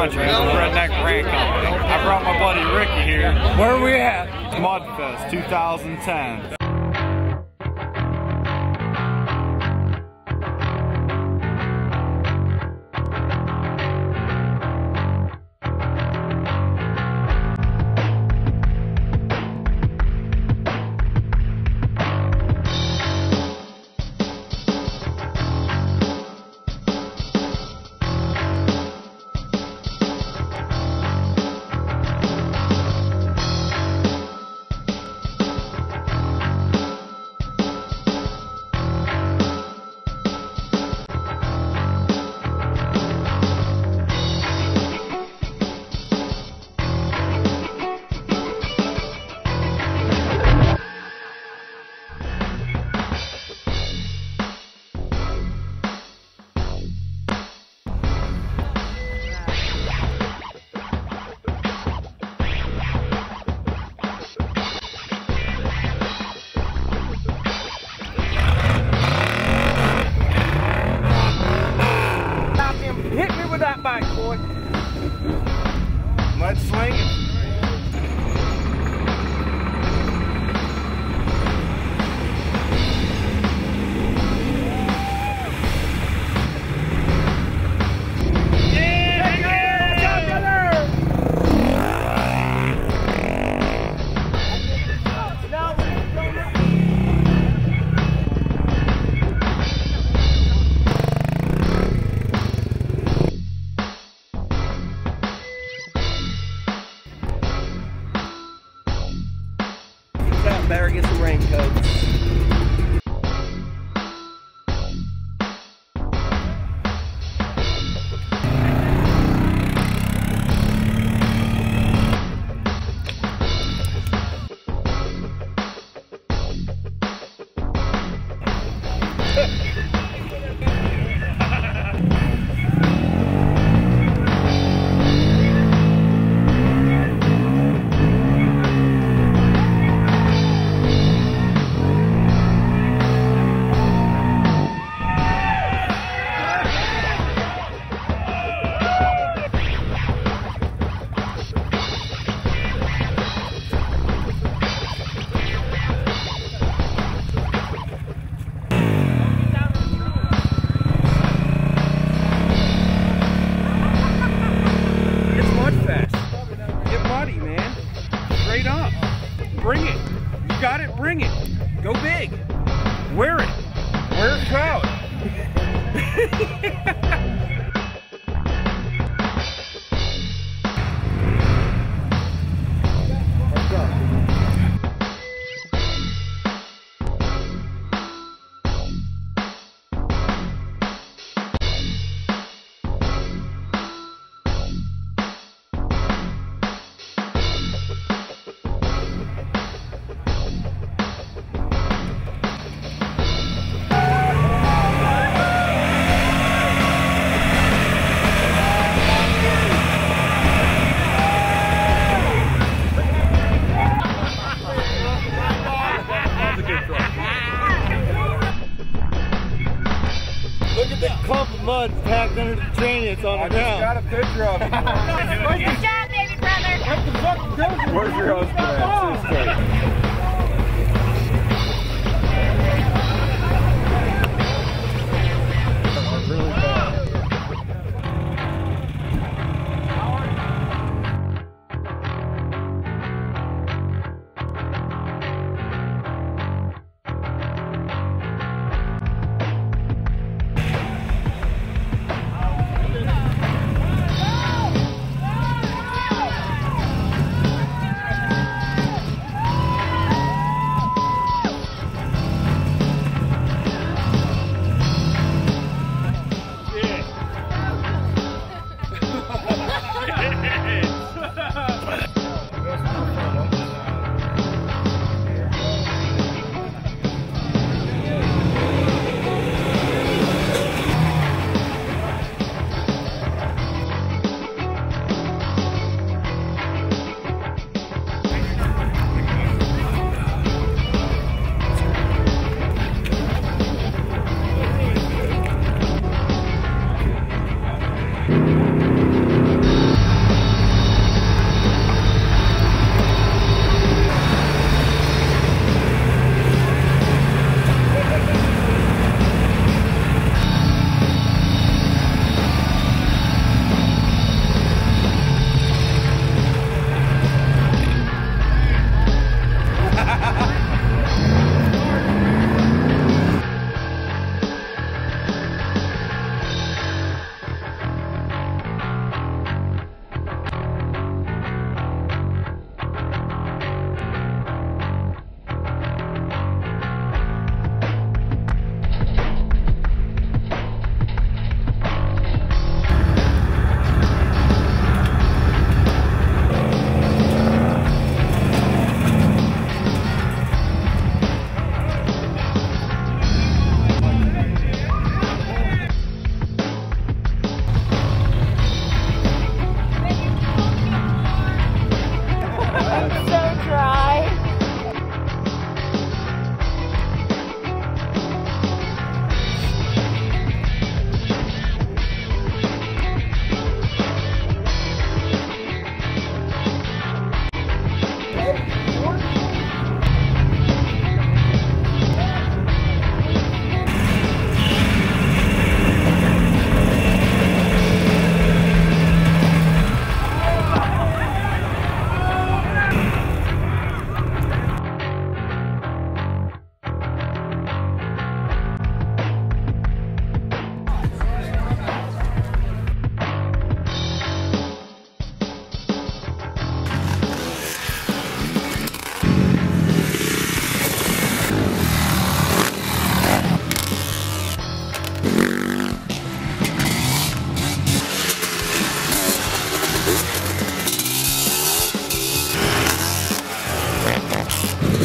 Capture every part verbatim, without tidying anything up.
Country, Redneck Brand Company. I brought my buddy Ricky here. Where are we at? Mudfest two thousand ten. Mud slinging. Better get some raincoats. Bring it. You got it, bring it. Go big. Wear it. Wear it proud. Look at the clump of mud packed under the train. It's on the ground. I just got a picture of it. Good job, baby brother. What the fuck is Where's your husband at? Really bad.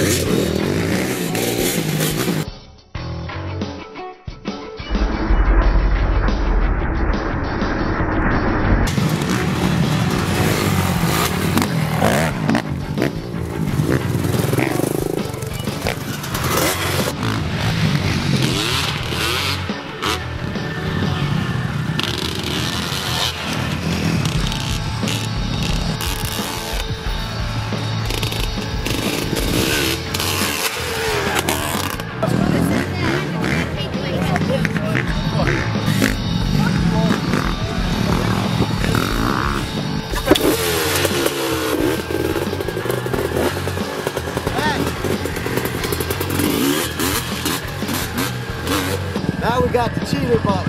Now we got the cheater button.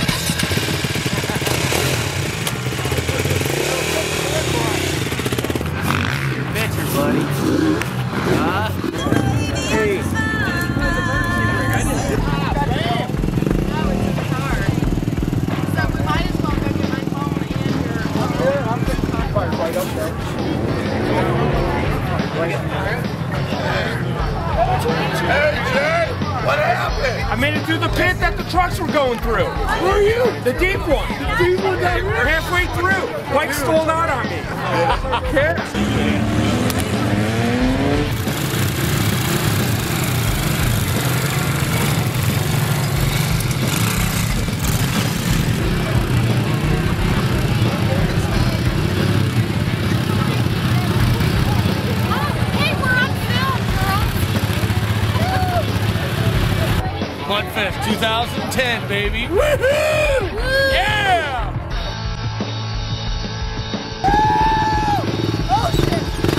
Picture, buddy. Huh? Hey. Right up there. Hey, Jay! What happened? I made it through the pit that the trucks were going through. Where are you? The deep one. The deep one down here? We're halfway through. Mike stole out on me. Who cares? Mudfest twenty ten, baby. Woohoo! Yeah! Oh shit!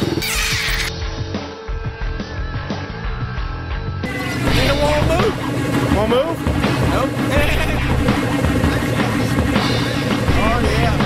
It won't move. Won't move? Nope. Oh yeah.